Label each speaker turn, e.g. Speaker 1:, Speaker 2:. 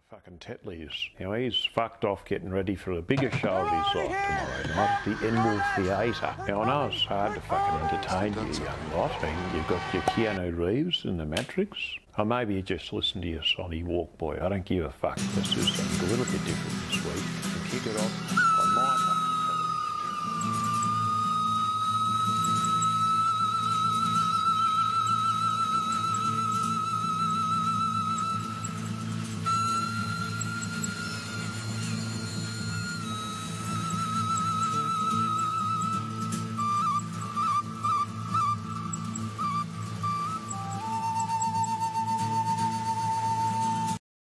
Speaker 1: Fucking Tetley's. You know, he's fucked off getting ready for a bigger show of his life tomorrow night, the Enmore Theatre. Now, I know it's hard to fucking entertain you young lot. I mean, you've got your Keanu Reeves in The Matrix. Or maybe you just listen to your Sonny Walk Boy. I don't give a fuck. This is something a little bit different this week. So kick it off.